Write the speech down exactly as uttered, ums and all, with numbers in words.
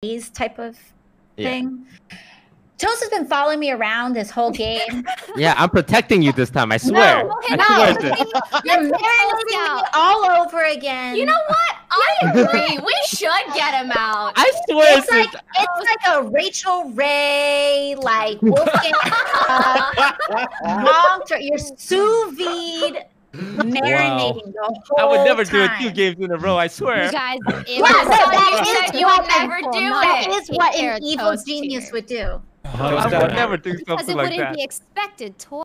maze type of Yeah. thing. Toast has been following me around this whole game. Yeah, I'm protecting you this time. I swear. No, I no. swear to you. You're marinating me all over again. You know what? I agree. We should get him out. I swear It's to like it's like a Rachel Ray, like Wolfgang Puck, long term. You're sous vide marinating the whole I would never do it time. two games in a row, I swear. You guys, it Yeah, was that- so that you is said you what would never an- do That it. is what Take care an of evil Toast genius here. would do. I would never do Because something it like wouldn't that. be expected.